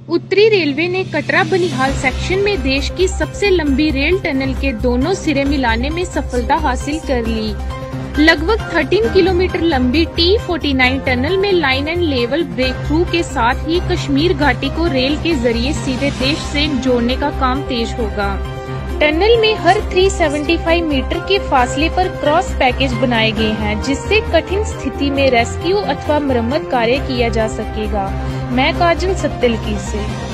उत्तरी रेलवे ने कटरा बनिहाल सेक्शन में देश की सबसे लंबी रेल टनल के दोनों सिरे मिलाने में सफलता हासिल कर ली। लगभग 13 किलोमीटर लंबी T49 टनल में line and level breakthrough के साथ ही कश्मीर घाटी को रेल के जरिए सीधे देश से जोड़ने का काम तेज होगा। टनल में हर 375 मीटर के फासले पर क्रॉस पैकेज बनाए गए हैं, जिससे कठिन स्थिति में रेस्क्यू अथवा मरम्मत कार्य किया जा सकेगा। मैं काजल सत्तलकी से।